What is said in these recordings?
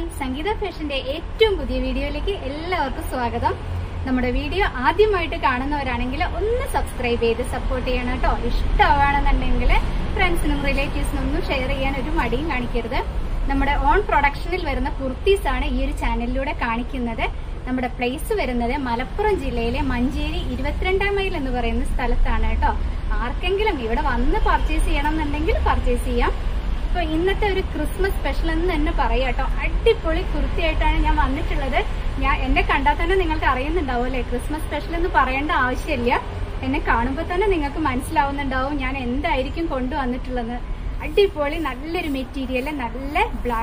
Hi, സംഗീത ഫാഷന്റെ ഏറ്റവും പുതിയ വീഡിയോയിലേക്ക് എല്ലാവർക്കും സ്വാഗതം. നമ്മുടെ വീഡിയോ ആദ്യമായിട്ട് കാണുന്നവരാണെങ്കിൽ ഒന്ന് സബ്സ്ക്രൈബ് ചെയ്ത് സപ്പോർട്ട് ചെയ്യണം കേട്ടോ. ഇഷ്ടമാണെന്നുണ്ടെങ്കിൽ ഫ്രണ്ട്സിനും റിലേറ്റീവ്സിനും ഒന്നും ഷെയർ ചെയ്യാൻ ഒരു മടിയും കാണിക്കരുത്. നമ്മുടെ ഓൺ പ്രൊഡക്ഷനിൽ വരുന്ന കുർത്തീസ് ആണ് ഈ ഒരു ചാനലിലൂടെ കാണിക്കുന്നത്. നമ്മുടെ പ്ലേസ് വരുന്നത് മലപ്പുറം ജില്ലയിലെ മഞ്ചേരി 22 മൈൽ എന്ന് പറയുന്ന സ്ഥലത്താണ് കേട്ടോ. ആർക്കെങ്കിലും ഇവിടെ വന്ന് പർച്ചേസ് ചെയ്യണം എന്നുണ്ടെങ്കിൽ പർച്ചേസ് ചെയ്യാം. അപ്പൊ ഇന്നത്തെ ഒരു ക്രിസ്മസ് സ്പെഷ്യൽ എന്ന് തന്നെ പറയാം കേട്ടോ. അടിപൊളി കുർത്തിയായിട്ടാണ് ഞാൻ വന്നിട്ടുള്ളത്. എന്നെ കണ്ടാൽ തന്നെ നിങ്ങൾക്ക് അറിയുന്നുണ്ടാവും അല്ലെ, ക്രിസ്മസ് സ്പെഷ്യൽ എന്ന് പറയേണ്ട ആവശ്യമില്ല. എന്നെ കാണുമ്പോൾ തന്നെ നിങ്ങൾക്ക് മനസ്സിലാവുന്നുണ്ടാവും ഞാൻ എന്തായിരിക്കും കൊണ്ടുവന്നിട്ടുള്ളത്. അടിപൊളി നല്ലൊരു മെറ്റീരിയൽ, നല്ല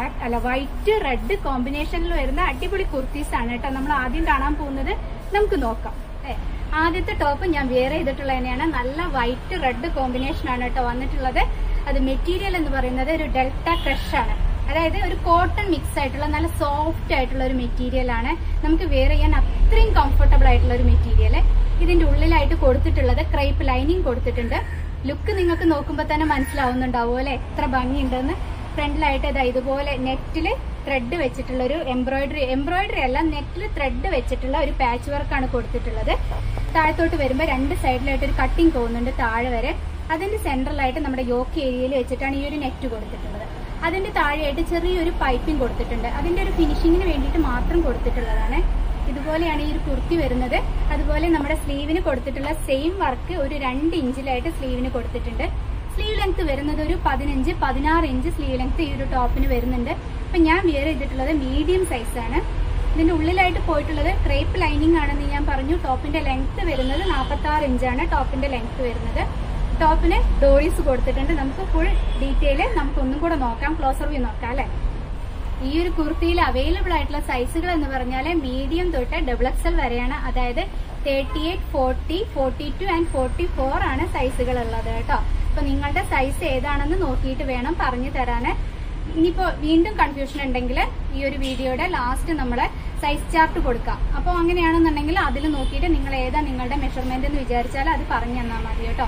വൈറ്റ് റെഡ് കോമ്പിനേഷനിൽ വരുന്ന അടിപൊളി കുർത്തീസ് ആണ് കേട്ടോ നമ്മൾ ആദ്യം കാണാൻ പോകുന്നത്. നമുക്ക് നോക്കാം. ആദ്യത്തെ ടോപ്പ് ഞാൻ വെയർ ചെയ്തിട്ടുള്ളത് തന്നെയാണ്. നല്ല വൈറ്റ് റെഡ് കോമ്പിനേഷൻ ആണ് കേട്ടോ വന്നിട്ടുള്ളത്. അത് മെറ്റീരിയൽ എന്ന് പറയുന്നത് ഒരു ഡെൽറ്റ ക്രഷ് ആണ്. അതായത് ഒരു കോട്ടൺ മിക്സ് ആയിട്ടുള്ള നല്ല സോഫ്റ്റ് ആയിട്ടുള്ള ഒരു മെറ്റീരിയൽ ആണ്. നമുക്ക് വെയർ ചെയ്യാൻ അത്രയും കംഫർട്ടബിൾ ആയിട്ടുള്ള ഒരു മെറ്റീരിയൽ. ഇതിന്റെ ഉള്ളിലായിട്ട് കൊടുത്തിട്ടുള്ളത് ക്രേപ്പ് ലൈനിങ് കൊടുത്തിട്ടുണ്ട്. ലുക്ക് നിങ്ങൾക്ക് നോക്കുമ്പോൾ തന്നെ മനസ്സിലാവുന്നുണ്ടാവും അല്ലെ എത്ര ഭംഗിയുണ്ടെന്ന്. ഫ്രണ്ടിലായിട്ട് ഇതാ ഇതുപോലെ നെറ്റില് ത്രെഡ് വെച്ചിട്ടുള്ള ഒരു എംബ്രോയിഡറി അല്ല, നെറ്റിൽ ത്രെഡ് വെച്ചിട്ടുള്ള ഒരു പാച്ച് വർക്കാണ് കൊടുത്തിട്ടുള്ളത്. താഴത്തോട്ട് വരുമ്പോൾ രണ്ട് സൈഡിലായിട്ട് ഒരു കട്ടിങ് പോകുന്നുണ്ട് താഴെ വരെ. അതിന്റെ സെന്ററിലായിട്ട് നമ്മുടെ യോക്ക് ഏരിയയിൽ വെച്ചിട്ടാണ് ഈ ഒരു നെറ്റ് കൊടുത്തിട്ടുള്ളത്. അതിന്റെ താഴെയായിട്ട് ചെറിയൊരു പൈപ്പിംഗ് കൊടുത്തിട്ടുണ്ട്. അതിന്റെ ഒരു ഫിനിഷിങ്ങിന് വേണ്ടിയിട്ട് മാത്രം കൊടുത്തിട്ടുള്ളതാണ്. ഇതുപോലെയാണ് ഈ ഒരു കുർത്തി വരുന്നത്. അതുപോലെ നമ്മുടെ സ്ലീവിന് കൊടുത്തിട്ടുള്ള സെയിം വർക്ക് ഒരു 2 ഇഞ്ചിലായിട്ട് സ്ലീവിന് കൊടുത്തിട്ടുണ്ട്. സ്ലീവ് ലെങ്ത് വരുന്നത് ഒരു 15-16 ഇഞ്ച് സ്ലീവ് ലെങ്ത് ഈ ഒരു ടോപ്പിന് വരുന്നുണ്ട്. അപ്പൊ ഞാൻ വെയർ ചെയ്തിട്ടുള്ളത് മീഡിയം സൈസ് ആണ്. ഇതിന്റെ ഉള്ളിലായിട്ട് പോയിട്ടുള്ളത് ക്രേപ്പ് ലൈനിങ് ആണെന്ന് ഞാൻ പറഞ്ഞു. ടോപ്പിന്റെ ലെങ്ത് വരുന്നത് 46 ഇഞ്ചാണ് ടോപ്പിന്റെ ലെങ്ത് വരുന്നത്. ടോപ്പിന് ഡോറീസ് കൊടുത്തിട്ടുണ്ട്. നമുക്ക് ഫുൾ ഡീറ്റെയിൽ നമുക്കൊന്നും കൂടെ നോക്കാം, ക്ലോസർ വ്യൂ നോക്കാം അല്ലെ. ഈ ഒരു കുർത്തിയിൽ അവൈലബിൾ ആയിട്ടുള്ള സൈസുകൾ എന്ന് പറഞ്ഞാൽ മീഡിയം തൊട്ട് XXL വരെയാണ്. അതായത് 38, 40, 42 ആൻഡ് 44 ആണ് സൈസുകൾ ഉള്ളത് കേട്ടോ. അപ്പൊ നിങ്ങളുടെ സൈസ് ഏതാണെന്ന് നോക്കിയിട്ട് വേണം പറഞ്ഞു തരാന്. ഇനിയിപ്പോ വീണ്ടും കൺഫ്യൂഷൻ ഉണ്ടെങ്കിൽ ഈ ഒരു വീഡിയോയുടെ ലാസ്റ്റ് നമ്മളെ സൈസ് ചാർട്ട് കൊടുക്കാം. അപ്പൊ അങ്ങനെയാണെന്നുണ്ടെങ്കിൽ അതിൽ നോക്കിയിട്ട് നിങ്ങൾ ഏതാ നിങ്ങളുടെ മെഷർമെന്റ് എന്ന് വിചാരിച്ചാൽ അത് പറഞ്ഞു തന്നാൽ മതി കേട്ടോ.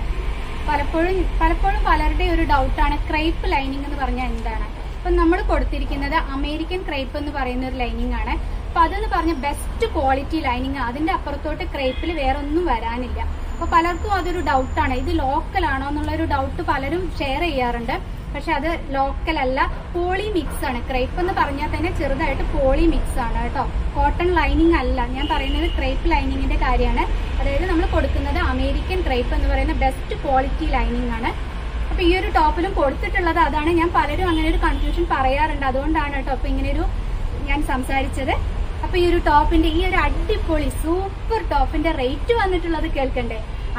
പലപ്പോഴും പലരുടെ ഒരു ഡൗട്ടാണ് ക്രേപ്പ് ലൈനിങ് എന്ന് പറഞ്ഞാൽ എന്താണ്. അപ്പൊ നമ്മൾ കൊടുത്തിരിക്കുന്നത് അമേരിക്കൻ ക്രേപ്പ് എന്ന് പറയുന്ന ഒരു ലൈനിങ് ആണ്. അപ്പൊ അതെന്ന് പറഞ്ഞ ബെസ്റ്റ് ക്വാളിറ്റി ലൈനിങ്. അതിന്റെ അപ്പുറത്തോട്ട് ക്രേപ്പിൽ വേറെ ഒന്നും വരാനില്ല. അപ്പൊ പലർക്കും അതൊരു ഡൗട്ടാണ്, ഇത് ലോക്കൽ ആണോ എന്നുള്ളൊരു ഡൗട്ട് പലരും ഷെയർ ചെയ്യാറുണ്ട്. പക്ഷെ അത് ലോക്കൽ അല്ല, പോളി മിക്സ് ആണ്. ക്രേപ്പ് എന്ന് പറഞ്ഞാൽ തന്നെ ചെറുതായിട്ട് പോളി മിക്സ് ആണ് കേട്ടോ. കോട്ടൺ ലൈനിങ് അല്ല. ഞാൻ പറയുന്നത് ക്രേപ്പ് ലൈനിങ്ങിന്റെ കാര്യമാണ്. അതായത് നമ്മൾ കൊടുക്കുന്നത് അമേരിക്കൻ ക്രേപ്പ് എന്ന് പറയുന്ന ബെസ്റ്റ് ക്വാളിറ്റി ലൈനിങ് ആണ്. അപ്പൊ ഈ ഒരു ടോപ്പിലും കൊടുത്തിട്ടുള്ളത് അതാണ്. ഞാൻ പലരും അങ്ങനെ ഒരു കൺഫ്യൂഷൻ പറയാറുണ്ട്, അതുകൊണ്ടാണ് കേട്ടോ അപ്പൊ ഇങ്ങനെയൊരു ഞാൻ സംസാരിച്ചത്. അപ്പൊ ഈ ഒരു ടോപ്പിന്റെ ഈ ഒരു അടിപൊളി സൂപ്പർ ടോപ്പിന്റെ റേറ്റ് വന്നിട്ടുള്ളത് കേൾക്കണ്ടേ,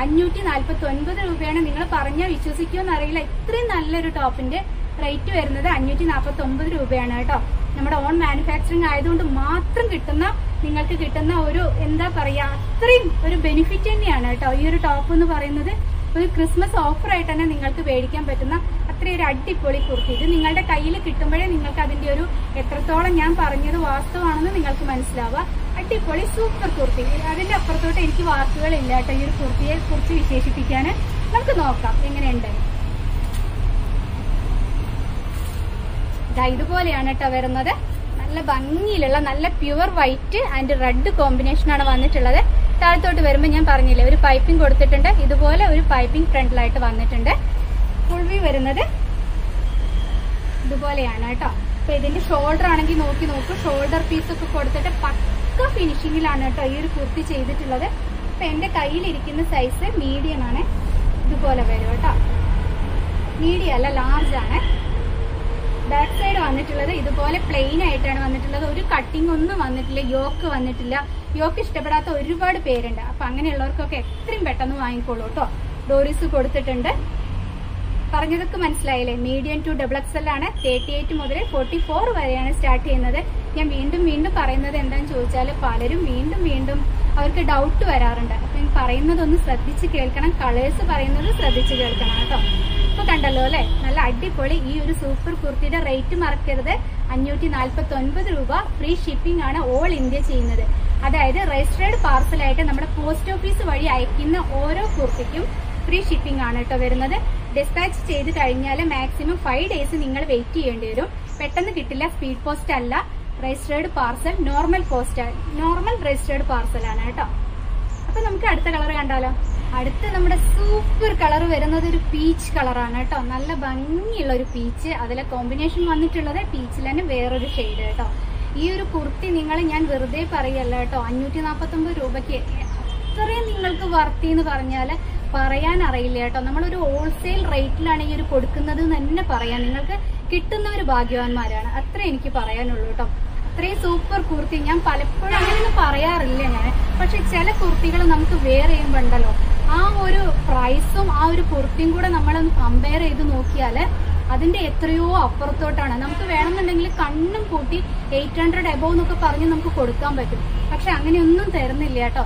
549 രൂപയാണ്. നിങ്ങൾ പറഞ്ഞാൽ വിശ്വസിക്കുമെന്ന് അറിയില്ല. ഇത്രയും നല്ലൊരു ടോപ്പിന്റെ റേറ്റ് വരുന്നത് 549 രൂപയാണ് കേട്ടോ. നമ്മുടെ ഓൺ മാനുഫാക്ചറിങ് ആയതുകൊണ്ട് മാത്രം നിങ്ങൾക്ക് കിട്ടുന്ന ഒരു എന്താ പറയാ അത്രയും ഒരു ബെനിഫിറ്റ് തന്നെയാണ് കേട്ടോ ഈ ഒരു ടോപ്പ് എന്ന് പറയുന്നത്. ഒരു ക്രിസ്മസ് ഓഫർ ആയിട്ട് തന്നെ നിങ്ങൾക്ക് മേടിക്കാൻ പറ്റുന്ന അത്രയൊരു അടിപൊളി കുർത്തി. ഇത് നിങ്ങളുടെ കയ്യിൽ കിട്ടുമ്പോഴേ നിങ്ങൾക്ക് അതിന്റെ ഒരു എത്രത്തോളം ഞാൻ പറഞ്ഞത് വാസ്തവമാണെന്ന് നിങ്ങൾക്ക് മനസ്സിലാവുക. അടിപൊളി സൂപ്പർ കുർത്തി. അതിന്റെ അപ്പുറത്തോട്ട് എനിക്ക് വാക്കുകളില്ല കേട്ടോ ഈ ഒരു കുർത്തിയെ കുറിച്ച് വിശേഷിപ്പിക്കാൻ. നമുക്ക് നോക്കാം എങ്ങനെയുണ്ട്. ഇതുപോലെയാണ് കേട്ടോ വരുന്നത്. നല്ല ഭംഗിയിലുള്ള നല്ല pure white and red combination ആണ് വന്നിട്ടുള്ളത്. താഴത്തോട്ട് വരുമ്പോൾ ഞാൻ പറഞ്ഞില്ലേ ഒരു പൈപ്പിംഗ് കൊടുത്തിട്ടുണ്ട്. ഇതുപോലെ ഒരു പൈപ്പിംഗ് ഫ്രണ്ടിലായിട്ട് വന്നിട്ടുണ്ട്. ഫുൾ വ്യൂ വരുന്നത് ഇതുപോലെയാണ് കേട്ടോ. അപ്പൊ ഇതിന്റെ ഷോൾഡർ ആണെങ്കിൽ നോക്കൂ, ഷോൾഡർ പീസ് ഒക്കെ കൊടുത്തിട്ട് പക്ക ഫിനിഷിങ്ങിലാണ് കേട്ടോ ഈ ഒരു കുർത്തി ചെയ്തിട്ടുള്ളത്. അപ്പൊ എന്റെ കയ്യിലിരിക്കുന്ന സൈസ് മീഡിയം ആണ്. ഇതുപോലെ വരും കേട്ടോ. മീഡിയം അല്ല, ലാർജ് ആണ്. ബാക്ക് സൈഡ് വന്നിട്ടുള്ളത് ഇതുപോലെ പ്ലെയിൻ ആയിട്ടാണ് വന്നിട്ടുള്ളത്. ഒരു കട്ടിംഗ് ഒന്നും വന്നിട്ടില്ല, യോക്ക് വന്നിട്ടില്ല. യോക്ക് ഇഷ്ടപ്പെടാത്ത ഒരുപാട് പേരുണ്ട്. അപ്പൊ അങ്ങനെയുള്ളവർക്കൊക്കെ എത്രയും പെട്ടെന്ന് വാങ്ങിക്കോളൂ കേട്ടോ. ഡോറീസ് കൊടുത്തിട്ടുണ്ട്. പറഞ്ഞതൊക്കെ മനസ്സിലായില്ലേ. മീഡിയം ടു XXL ആണ്. 38 മുതൽ 44 വരെയാണ് സ്റ്റാർട്ട് ചെയ്യുന്നത്. ഞാൻ വീണ്ടും പറയുന്നത് എന്താണെന്ന് ചോദിച്ചാൽ പലരും വീണ്ടും അവർക്ക് ഡൗട്ട് വരാറുണ്ട്. അപ്പൊ ഞാൻ പറയുന്നതൊന്ന് ശ്രദ്ധിച്ച് കേൾക്കണം, കളേഴ്സ് പറയുന്നത് ശ്രദ്ധിച്ച് കേൾക്കണം കേട്ടോ. ഇപ്പൊ കണ്ടല്ലോ അല്ലെ, നല്ല അടിപൊളി ഈ ഒരു സൂപ്പർ കുർത്തിയുടെ റേറ്റ് മറക്കരുത്. 549 രൂപ. ഫ്രീ ഷിപ്പിംഗ് ആണ് ഓൾ ഇന്ത്യ ചെയ്യുന്നത്. അതായത് രജിസ്റ്റേർഡ് പാർസലായിട്ട് നമ്മുടെ പോസ്റ്റ് ഓഫീസ് വഴി അയക്കുന്ന ഓരോ കുർത്തിക്കും ഫ്രീ ഷിപ്പിംഗ് ആണ് കേട്ടോ വരുന്നത്. ഡിസ്പാച്ച് ചെയ്ത് കഴിഞ്ഞാൽ മാക്സിമം 5 days നിങ്ങൾ വെയിറ്റ് ചെയ്യേണ്ടി വരും. പെട്ടെന്ന് കിട്ടില്ല, സ്പീഡ് പോസ്റ്റ് അല്ല. Registered parcel, normal post, normal registered പാർസലാണ് കേട്ടോ. അപ്പൊ നമുക്ക് അടുത്ത കളർ കണ്ടാലോ. അടുത്ത നമ്മുടെ സൂപ്പർ കളർ വരുന്നത് ഒരു പീച്ച് കളറാണ് കേട്ടോ. നല്ല ഭംഗിയുള്ള ഒരു പീച്ച്, അതിലെ കോമ്പിനേഷൻ വന്നിട്ടുള്ളത് പീച്ചിൽ തന്നെ വേറൊരു ഷെയ്ഡ് കേട്ടോ. ഈ ഒരു കുർത്തി ഞാൻ വെറുതെ പറയല്ല കേട്ടോ, 549 രൂപയ്ക്ക് അത്രയും നിങ്ങൾക്ക് വർത്തി എന്ന് പറഞ്ഞാല് പറയാൻ അറിയില്ല കേട്ടോ. നമ്മളൊരു ഹോൾസെയിൽ റേറ്റിലാണ് ഈ ഒരു കൊടുക്കുന്നത് തന്നെ പറയാം. നിങ്ങൾക്ക് കിട്ടുന്നവർ ഭാഗ്യവാന്മാരാണ്, അത്ര എനിക്ക് പറയാനുള്ളൂ കേട്ടോ. അത്രയും സൂപ്പർ കുർത്തി ഞാൻ പലപ്പോഴും അങ്ങനെയൊന്നും പറയാറില്ല ഞാൻ. പക്ഷെ ചില കുർത്തികൾ നമുക്ക് വെയർ ചെയ്യുമ്പോൾ ഉണ്ടല്ലോ, ആ ഒരു പ്രൈസും ആ ഒരു കുർത്തിയും കൂടെ നമ്മളൊന്ന് കമ്പയർ ചെയ്ത് നോക്കിയാല് അതിന്റെ എത്രയോ അപ്പുറത്തോട്ടാണ്. നമുക്ക് വേണമെന്നുണ്ടെങ്കിൽ കണ്ണും കൂട്ടി 800 എബോവ് എന്നൊക്കെ പറഞ്ഞ് നമുക്ക് കൊടുക്കാൻ പറ്റും. പക്ഷെ അങ്ങനെയൊന്നും തരുന്നില്ല കേട്ടോ.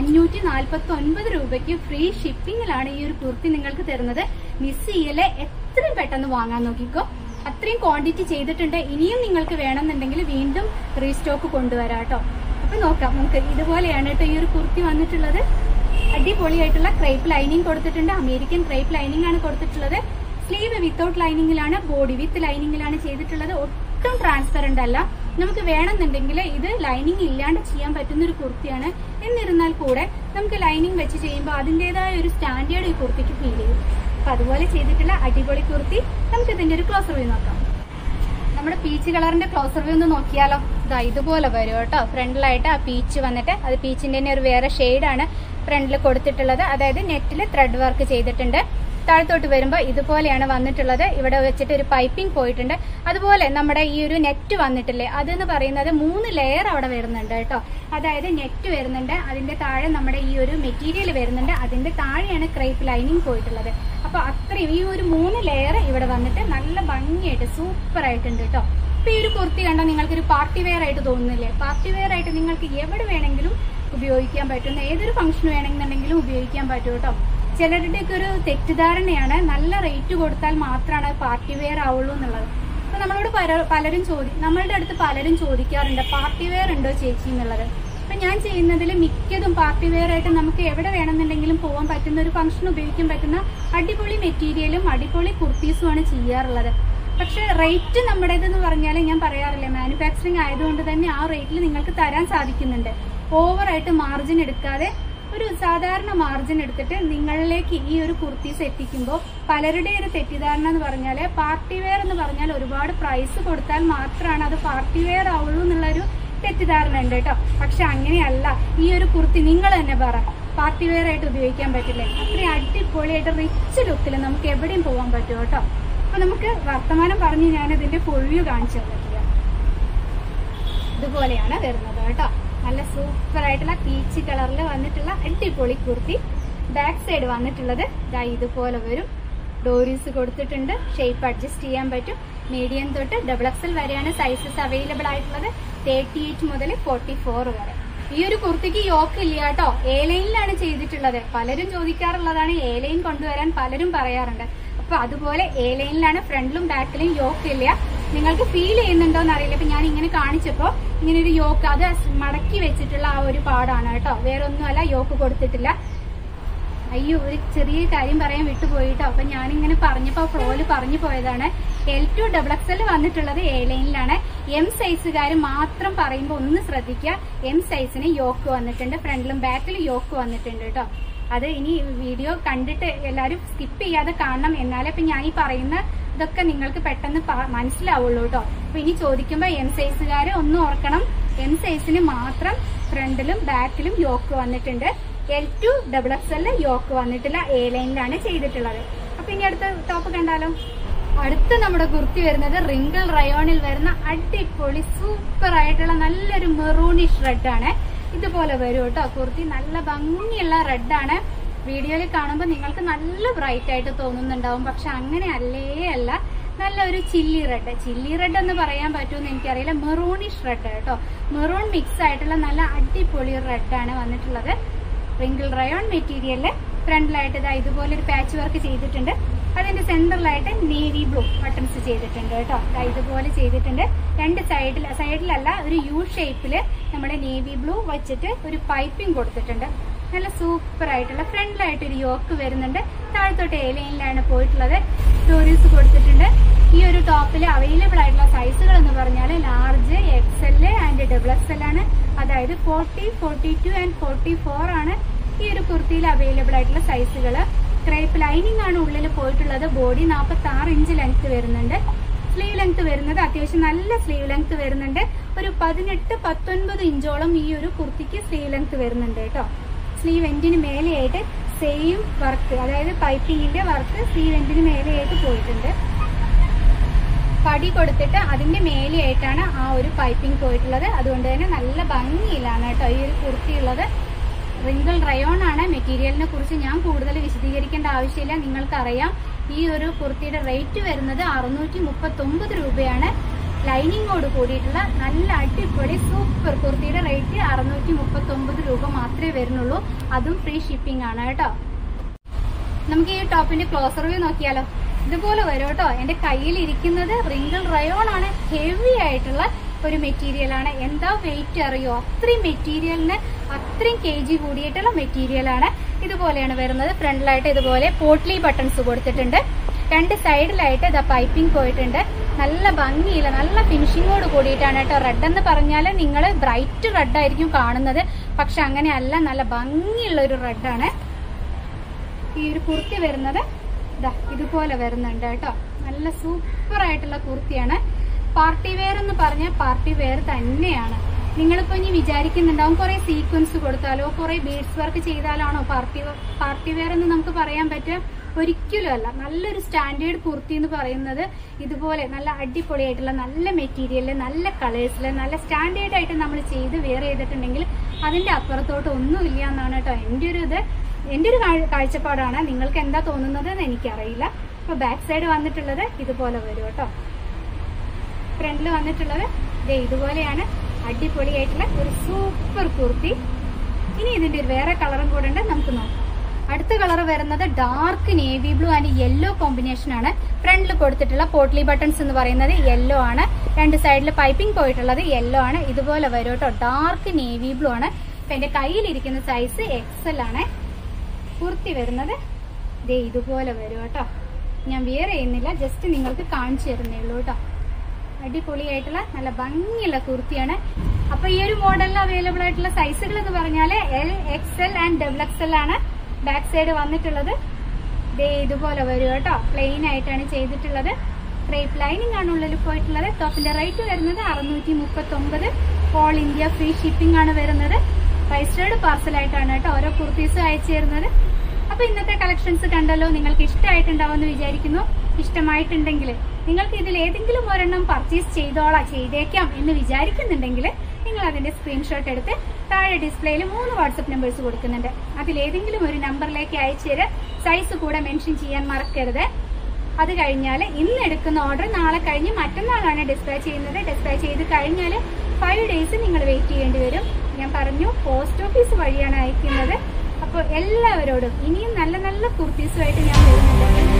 549 രൂപയ്ക്ക് ഫ്രീ ഷിപ്പിങ്ങിലാണ് ഈ ഒരു കുർത്തി നിങ്ങൾക്ക് തരുന്നത്. മിസ് ചെയ്യല്, എത്രയും പെട്ടെന്ന് വാങ്ങാൻ നോക്കിക്കോ. അത്രയും ക്വാണ്ടിറ്റി ചെയ്തിട്ടുണ്ട്. ഇനിയും നിങ്ങൾക്ക് വേണമെന്നുണ്ടെങ്കിൽ വീണ്ടും റീസ്റ്റോക്ക് കൊണ്ടുവരാം കേട്ടോ. അപ്പൊ നോക്കാം നമുക്ക്. ഇതുപോലെയാണ് കേട്ടോ ഈ ഒരു കുർത്തി വന്നിട്ടുള്ളത്. അടിപൊളിയായിട്ടുള്ള ക്രേപ്പ് ലൈനിങ് കൊടുത്തിട്ടുണ്ട്. അമേരിക്കൻ ക്രേപ്പ് ലൈനിങ് ആണ് കൊടുത്തിട്ടുള്ളത്. സ്ലീവ് വിത്തൗട്ട് ലൈനിങ്ങിലാണ്, ബോഡി വിത്ത് ലൈനിങ്ങിലാണ് ചെയ്തിട്ടുള്ളത്. ഒട്ടും ട്രാൻസ്പെറന്റ് അല്ല. നമുക്ക് വേണമെന്നുണ്ടെങ്കിൽ ഇത് ലൈനിങ് ഇല്ലാണ്ട് ചെയ്യാൻ പറ്റുന്ന ഒരു കുർത്തിയാണ്. എന്നിരുന്നാൽ കൂടെ നമുക്ക് ലൈനിങ് വെച്ച് ചെയ്യുമ്പോൾ അതിന്റേതായ ഒരു സ്റ്റാൻഡേർഡ് ഈ കുർത്തിക്ക് ഫീൽ ചെയ്യും. അപ്പൊ അതുപോലെ ചെയ്തിട്ടുള്ള അടിപൊളി കുർത്തി. നമുക്ക് ഇതിന്റെ ഒരു ക്ലോസർ വ്യൂ നോക്കാം. നമ്മുടെ പീച്ച് കളറിന്റെ ക്ലോസർ വ്യൂ ഒന്ന് നോക്കിയാലോ. ഇതാ ഇതുപോലെ വരും കേട്ടോ. ഫ്രണ്ടിലായിട്ട് ആ പീച്ച് വന്നിട്ട്, അത് പീച്ചിന്റെ തന്നെ ഒരു വേറെ ഷെയ്ഡാണ് ഫ്രണ്ടിൽ കൊടുത്തിട്ടുള്ളത്. അതായത് നെറ്റിൽ ത്രെഡ് വർക്ക് ചെയ്തിട്ടുണ്ട്. താഴത്തോട്ട് വരുമ്പോൾ ഇതുപോലെയാണ് വന്നിട്ടുള്ളത്. ഇവിടെ വെച്ചിട്ട് ഒരു പൈപ്പിംഗ് പോയിട്ടുണ്ട്. അതുപോലെ നമ്മുടെ ഈ ഒരു നെറ്റ് വന്നിട്ടില്ലേ, അതെന്ന് പറയുന്നത് 3 ലെയർ അവിടെ വരുന്നുണ്ട് കേട്ടോ. അതായത് നെറ്റ് വരുന്നുണ്ട്, അതിന്റെ താഴെ നമ്മുടെ ഈ ഒരു മെറ്റീരിയൽ വരുന്നുണ്ട്, അതിന്റെ താഴെയാണ് ക്രേപ്പ് ലൈനിങ് പോയിട്ടുള്ളത്. അപ്പൊ അത്രയും ഈ ഒരു 3 ലെയർ ഇവിടെ വന്നിട്ട് നല്ല ഭംഗിയായിട്ട് സൂപ്പർ ആയിട്ടുണ്ട് കേട്ടോ. അപ്പൊ ഈ ഒരു കുർത്തി കണ്ടാൽ നിങ്ങൾക്ക് ഒരു പാർട്ടി വെയർ ആയിട്ട് തോന്നുന്നില്ലേ? പാർട്ടി വെയർ ആയിട്ട് നിങ്ങൾക്ക് എവിടെ വേണമെങ്കിലും ഉപയോഗിക്കാൻ പറ്റുന്ന, ഏതൊരു ഫംഗ്ഷൻ വേണമെന്നുണ്ടെങ്കിലും ഉപയോഗിക്കാൻ പറ്റും കേട്ടോ. ചിലരുടെയൊക്കെ ഒരു തെറ്റിദ്ധാരണയാണ് നല്ല റേറ്റ് കൊടുത്താൽ മാത്രമാണ് പാർട്ടി വെയർ ആവുള്ളൂ എന്നുള്ളത്. അപ്പൊ നമ്മളോട് നമ്മളുടെ അടുത്ത് പലരും ചോദിക്കാറുണ്ട് പാർട്ടി വെയർ ഉണ്ടോ ചേച്ചി എന്നുള്ളത്. അപ്പൊ ഞാൻ ചെയ്യുന്നതിൽ മിക്കതും പാർട്ടി വെയർ ആയിട്ട് നമുക്ക് എവിടെ വേണമെന്നുണ്ടെങ്കിലും പോകാൻ പറ്റുന്ന ഒരു ഫംഗ്ഷൻ ഉപയോഗിക്കാൻ പറ്റുന്ന അടിപൊളി മെറ്റീരിയലും അടിപൊളി കുർത്തീസുമാണ് ചെയ്യാറുള്ളത്. പക്ഷെ റേറ്റ് നമ്മുടേതെന്ന് പറഞ്ഞാൽ ഞാൻ പറയാറില്ല, മാനുഫാക്ചറിങ് ആയതുകൊണ്ട് തന്നെ ആ റേറ്റിൽ നിങ്ങൾക്ക് തരാൻ സാധിക്കുന്നുണ്ട്. ഓവറായിട്ട് മാർജിൻ എടുക്കാതെ ഒരു സാധാരണ മാർജിൻ എടുത്തിട്ട് നിങ്ങളിലേക്ക് ഈ ഒരു കുർത്തീസ് എത്തിക്കുമ്പോൾ പലരുടെ ഒരു തെറ്റിദ്ധാരണ എന്ന് പറഞ്ഞാൽ പാർട്ടി വെയർ എന്ന് പറഞ്ഞാൽ ഒരുപാട് പ്രൈസ് കൊടുത്താൽ മാത്രമാണ് അത് പാർട്ടി വെയർ ആവുള്ളൂ എന്നുള്ളൊരു തെറ്റിദ്ധാരണ ഉണ്ട് കേട്ടോ. പക്ഷെ അങ്ങനെയല്ല. ഈ ഒരു കുർത്തി നിങ്ങൾ തന്നെ പറ, പാർട്ടി വെയർ ആയിട്ട് ഉപയോഗിക്കാൻ പറ്റില്ലേ? അത്രയും അടിപൊളിയായിട്ട് റിച്ച് ലുക്കിൽ നമുക്ക് എവിടെയും പോകാൻ പറ്റും കേട്ടോ. അപ്പൊ നമുക്ക് വർത്തമാനം പറഞ്ഞ് ഞാൻ ഇതിന്റെ ഫുൾ വ്യൂ കാണിച്ചു തന്നിട്ടില്ല. ഇതുപോലെയാണ് വരുന്നത് കേട്ടോ. നല്ല സൂപ്പർ ആയിട്ടുള്ള പീച്ച് കളറിൽ വന്നിട്ടുള്ള അടിപൊളി കുർത്തി. ബാക്ക് സൈഡ് വന്നിട്ടുള്ളത് ഇതുപോലെ വരും. ഡോരീസ് കൊടുത്തിട്ടുണ്ട്. ഷേപ്പ് അഡ്ജസ്റ്റ് ചെയ്യാൻ പറ്റും. മീഡിയം തൊട്ട് XXL വരെയാണ് സൈസസ് അവൈലബിൾ ആയിട്ടുള്ളത്. 38 മുതൽ 44 വരെ. ഈ ഒരു കുർത്തിക്ക് യോക്ക് ഇല്ല കേട്ടോ. A-ലൈനിലാണ് ചെയ്തിട്ടുള്ളത്. പലരും ചോദിക്കാറുള്ളതാണ് A-ലൈൻ കൊണ്ടുവരാൻ പലരും പറയാറുണ്ട്. അപ്പൊ അതുപോലെ A-ലൈനിലാണ്. ഫ്രണ്ടിലും ബാക്കിലും യോക്ക് ഇല്ല. നിങ്ങൾക്ക് ഫീൽ ചെയ്യുന്നുണ്ടോ എന്ന് അറിയില്ല. ഇപ്പൊ ഞാൻ ഇങ്ങനെ കാണിച്ചപ്പോ ഇങ്ങനെ ഒരു യോക്ക്, അത് മടക്കി വെച്ചിട്ടുള്ള ആ ഒരു പാടാണ് കേട്ടോ. വേറെ ഒന്നുമല്ല, യോക്ക് കൊടുത്തിട്ടില്ല. അയ്യോ, ഒരു ചെറിയ കാര്യം പറയാൻ വിട്ടുപോയിട്ടോ. അപ്പൊ ഞാനിങ്ങനെ പറഞ്ഞപ്പോ ഫ്ലോയില് പറഞ്ഞു പോയതാണ്. L2 XXL വന്നിട്ടുള്ളത് A-ലൈനിലാണ്. M സൈസുകാർ മാത്രം പറയുമ്പോൾ ഒന്ന് ശ്രദ്ധിക്കുക. M സൈസിന് യോക്ക് വന്നിട്ടുണ്ട്. ഫ്രണ്ടിലും ബാക്കിലും യോക്ക് വന്നിട്ടുണ്ട് കേട്ടോ. അത് ഇനി വീഡിയോ കണ്ടിട്ട് എല്ലാവരും സ്കിപ്പ് ചെയ്യാതെ കാണണം. എന്നാലേ ഇപ്പൊ ഞാൻ ഈ പറയുന്ന ഇതൊക്കെ നിങ്ങൾക്ക് പെട്ടെന്ന് മനസ്സിലാവുള്ളൂ കേട്ടോ. അപ്പൊ ഇനി ചോദിക്കുമ്പോ M സൈസുകാര് ഒന്ന് ഓർക്കണം, M സൈസിന് മാത്രം ഫ്രണ്ടിലും ബാക്കിലും യോക്ക് വന്നിട്ടുണ്ട്. L2 XXL യോക്ക് വന്നിട്ടില്ല. A-ലൈനിലാണ് ചെയ്തിട്ടുള്ളത്. അപ്പൊ ഇനി അടുത്ത ടോപ്പ് കണ്ടാലോ. അടുത്ത നമ്മുടെ കുർത്തി വരുന്നത് റിങ്കിൾ റയോണിൽ വരുന്ന അടിപൊളി സൂപ്പർ ആയിട്ടുള്ള നല്ലൊരു മെറൂണിഷ് റെഡ് ആണ്. ഇതുപോലെ വരും കേട്ടോ കുർത്തി. നല്ല ഭംഗിയുള്ള റെഡാണ്. വീഡിയോയിൽ കാണുമ്പോൾ നിങ്ങൾക്ക് നല്ല ബ്രൈറ്റ് ആയിട്ട് തോന്നുന്നുണ്ടാവും. പക്ഷെ അങ്ങനെ അല്ല. നല്ലൊരു ചില്ലി റെഡ് എന്ന് പറയാൻ പറ്റുമെന്ന് എനിക്കറിയില്ല. മെറൂണിഷ് റെഡ് കേട്ടോ. മെറൂൺ മിക്സ് ആയിട്ടുള്ള നല്ല അടിപൊളി റെഡാണ് വന്നിട്ടുള്ളത്. റിങ്കിൾ റയോൺ മെറ്റീരിയലില് ഫ്രണ്ടിലായിട്ട് ഇതുപോലെ ഒരു പാച്ച് വർക്ക് ചെയ്തിട്ടുണ്ട്. അതിന്റെ സെന്ററിലായിട്ട് നേവി ബ്ലൂ ബട്ടൺസ് ചെയ്തിട്ടുണ്ട് കേട്ടോ. ഇതുപോലെ ചെയ്തിട്ടുണ്ട്. രണ്ട് സൈഡിലല്ല, ഒരു യു ഷേപ്പില് നമ്മുടെ നേവി ബ്ലൂ വെച്ചിട്ട് ഒരു പൈപ്പിംഗ് കൊടുത്തിട്ടുണ്ട്. നല്ല സൂപ്പർ ആയിട്ടുള്ള ഫ്രണ്ടിലായിട്ട് ഒരു യോക്ക് വരുന്നുണ്ട്. താഴത്തോട്ട് A-ലൈനിലാണ് പോയിട്ടുള്ളത്. സ്റ്റോറീസ് കൊടുത്തിട്ടുണ്ട്. ഈ ഒരു ടോപ്പിൽ അവൈലബിൾ ആയിട്ടുള്ള സൈസുകൾ എന്ന് പറഞ്ഞാൽ ലാർജ്, XL, XL ആണ്. അതായത് 40, 42 ആൻഡ് 44 ആണ് ഈ ഒരു കുർത്തിയിൽ അവൈലബിൾ ആയിട്ടുള്ള സൈസുകൾ. ക്രേപ്പ് ലൈനിങ് ആണ് ഉള്ളിൽ പോയിട്ടുള്ളത്. ബോഡി 46 ഇഞ്ച് ലെങ്ത് വരുന്നുണ്ട്. സ്ലീവ് ലെങ്ത് വരുന്നത് അത്യാവശ്യം നല്ല സ്ലീവ് ലെങ്ത് വരുന്നുണ്ട്. ഒരു 18-19 ഇഞ്ചോളം ഈ ഒരു കുർത്തിക്ക് സ്ലീവ് ലെങ്ത് വരുന്നുണ്ട് കേട്ടോ. സ്ലീവ് എൻഡിന് മേലെയായിട്ട് സെയിം വർക്ക്, അതായത് പൈപ്പിങ്ങിന്റെ വർക്ക് സ്ലീവ് എൻഡിന് മേലെയായിട്ട് പോയിട്ടുണ്ട്. പടി കൊടുത്തിട്ട് അതിന്റെ മേലെയായിട്ടാണ് ആ ഒരു പൈപ്പിംഗ് പോയിട്ടുള്ളത്. അതുകൊണ്ട് തന്നെ നല്ല ഭംഗിയിലാണ് കേട്ടോ ഈ ഒരു കുർത്തി ഉള്ളത്. റിങ്കിൾ റയോൺ ആണ്. മെറ്റീരിയലിനെ കുറിച്ച് ഞാൻ കൂടുതൽ വിശദീകരിക്കേണ്ട ആവശ്യമില്ല, നിങ്ങൾക്കറിയാം. ഈ ഒരു കുർത്തിയുടെ റേറ്റ് വരുന്നത് 639 രൂപയാണ്. ലൈനിങ്ങോട് കൂടിയിട്ടുള്ള നല്ല അടിപൊളി സൂപ്പർ കുർത്തിയുടെ റേറ്റ് 639 രൂപ മാത്രമേ വരുന്നുള്ളൂ. അതും ഫ്രീ ഷിപ്പിംഗ് ആണ് കേട്ടോ. നമുക്ക് ഈ ടോപ്പിന്റെ ക്ലോസർ വ്യൂ നോക്കിയാലോ. ഇതുപോലെ വരും കേട്ടോ. എന്റെ കയ്യിൽ ഇരിക്കുന്നത് റിങ്കിൾ റയോൺ ആണ്. ഹെവി ആയിട്ടുള്ള ഒരു മെറ്റീരിയൽ ആണ്. എന്താ വെയിറ്റ് അറിയോ? അത്രയും മെറ്റീരിയലിന് അത്രയും kg കൂടിയിട്ടുള്ള മെറ്റീരിയൽ ആണ്. ഇതുപോലെയാണ് വരുന്നത്. ഫ്രണ്ടിലായിട്ട് ഇതുപോലെ പോട്ട്ലി ബട്ടൺസ് കൊടുത്തിട്ടുണ്ട്. രണ്ട് സൈഡിലായിട്ട് ഇതാ പൈപ്പിംഗ് പോയിട്ടുണ്ട്. നല്ല ഭംഗിയില്ല, നല്ല ഫിനിഷിങ്ങോട് കൂടിയിട്ടാണ് കേട്ടോ. റെഡ് എന്ന് പറഞ്ഞാൽ നിങ്ങൾ ബ്രൈറ്റ് റെഡ് ആയിരിക്കും കാണുന്നത്, പക്ഷെ അങ്ങനെയല്ല, നല്ല ഭംഗിയുള്ള ഒരു റെഡാണ്. ഈ ഒരു കുർത്തി വരുന്നത് ഇതാ ഇതുപോലെ വരുന്നുണ്ട് കേട്ടോ. നല്ല സൂപ്പർ ആയിട്ടുള്ള കുർത്തിയാണ്. പാർട്ടി വെയർ എന്ന് പറഞ്ഞാൽ പാർട്ടി വെയർ തന്നെയാണ്. നിങ്ങളിപ്പോ ഇനി വിചാരിക്കുന്നുണ്ടാവും കുറെ സീക്വൻസ് കൊടുത്താലോ കുറെ ബീഡ്സ് വർക്ക് ചെയ്താലാണോ പാർട്ടി വെയർ എന്ന് നമുക്ക് പറയാൻ പറ്റുക. ഒരിക്കലും അല്ല. നല്ലൊരു സ്റ്റാൻഡേർഡ് കുർത്തി എന്ന് പറയുന്നത് ഇതുപോലെ നല്ല അടിപൊളിയായിട്ടുള്ള നല്ല മെറ്റീരിയലില് നല്ല കളേഴ്സില് നല്ല സ്റ്റാൻഡേർഡ് ആയിട്ട് നമ്മൾ ചെയ്ത് വെയർ ചെയ്തിട്ടുണ്ടെങ്കിൽ അതിന്റെ അപ്പുറത്തോട്ട് ഒന്നുമില്ല എന്നാണ് കേട്ടോ എന്റെ ഒരു കാഴ്ചപ്പാടാണ്. നിങ്ങൾക്ക് എന്താ തോന്നുന്നത് എന്ന് എനിക്കറിയില്ല. ഇപ്പൊ ബാക്ക് സൈഡ് വന്നിട്ടുള്ളത് ഇതുപോലെ വരും കേട്ടോ. ഫ്രണ്ടിൽ വന്നിട്ടുള്ളത് ഇതുപോലെയാണ്. അടിപൊളിയായിട്ടുള്ള ഒരു സൂപ്പർ കുർത്തി. ഇനി ഇതിന്റെ ഒരു വേറെ കളറും കൂടെ ഉണ്ട്, നമുക്ക് നോക്കാം. അടുത്ത കളർ വരുന്നത് dark navy blue and yellow combination ആണ്. ഫ്രണ്ടിൽ കൊടുത്തിട്ടുള്ള പോട്ട്ലി ബട്ടൺസ് എന്ന് പറയുന്നത് യെല്ലോ ആണ്. രണ്ട് സൈഡിൽ പൈപ്പിംഗ് പോയിട്ടുള്ളത് യെല്ലോ ആണ്. ഇതുപോലെ വരും കേട്ടോ. ഡാർക്ക് നേവി ബ്ലൂ ആണ്. ഇപ്പൊ എന്റെ കയ്യിലിരിക്കുന്ന സൈസ് XL ആണ്. കുർത്തി വരുന്നത് ഇതുപോലെ വരും കേട്ടോ. ഞാൻ വെയർ ചെയ്യുന്നില്ല, ജസ്റ്റ് നിങ്ങൾക്ക് കാണിച്ചു തരുന്നേ ഉള്ളൂ കേട്ടോ. അടിപൊളിയായിട്ടുള്ള നല്ല ഭംഗിയുള്ള കുർത്തിയാണ്. അപ്പൊ ഈ ഒരു മോഡലിൽ അവൈലബിൾ ആയിട്ടുള്ള സൈസുകൾ എന്ന് പറഞ്ഞാല് L, XL ആൻഡ് XXL ആണ്. ബാക്ക് സൈഡ് വന്നിട്ടുള്ളത് ഇതുപോലെ വരും കേട്ടോ. പ്ലെയിൻ ആയിട്ടാണ് ചെയ്തിട്ടുള്ളത്. ക്രേപ്പ് ലൈനിങ് ആണ് ഉള്ളിൽ പോയിട്ടുള്ളത്. ടോപ്പിന്റെ റേറ്റ് വരുന്നത് 639. ഓൾ ഇന്ത്യ ഫ്രീ ഷിപ്പിംഗ് ആണ് വരുന്നത്. രജിസ്റ്റേർഡ് പാർസൽ ആയിട്ടാണ് കേട്ടോ ഓരോ കുർത്തീസും അയച്ചു തരുന്നത്. അപ്പൊ ഇന്നത്തെ കളക്ഷൻസ് കണ്ടല്ലോ, നിങ്ങൾക്ക് ഇഷ്ടമായിട്ടുണ്ടാവും എന്ന് വിചാരിക്കുന്നു. ഇഷ്ടമായിട്ടുണ്ടെങ്കിൽ നിങ്ങൾക്ക് ഇതിൽ ഏതെങ്കിലും ഒരെണ്ണം പർച്ചേസ് ചെയ്തേക്കാം എന്ന് വിചാരിക്കുന്നുണ്ടെങ്കിൽ നിങ്ങൾ അതിന്റെ സ്ക്രീൻഷോട്ട് എടുത്ത് താഴെ ഡിസ്പ്ലേയിൽ 3 വാട്സ്ആപ്പ് നമ്പേഴ്സ് കൊടുക്കുന്നുണ്ട്. അതിലേതെങ്കിലും ഒരു നമ്പറിലേക്ക് അയച്ചുതരാം. സൈസ് കൂടെ മെൻഷൻ ചെയ്യാൻ മറക്കരുത്. അത് കഴിഞ്ഞാൽ ഇന്ന് എടുക്കുന്ന ഓർഡർ നാളെ കഴിഞ്ഞ് മറ്റന്നാളാണ് ഡിസ്പാച്ച് ചെയ്യുന്നത്. ഡിസ്പാച്ച് ചെയ്ത് കഴിഞ്ഞാൽ 5 ഡേയ്സ് നിങ്ങൾ വെയിറ്റ് ചെയ്യേണ്ടി വരും. ഞാൻ പറഞ്ഞു പോസ്റ്റ് ഓഫീസ് വഴിയാണ് അയക്കുന്നത്. അപ്പോൾ എല്ലാവരോടും ഇനിയും നല്ല നല്ല കുർത്തീസുമായിട്ട് ഞാൻ വരുന്നുണ്ട്.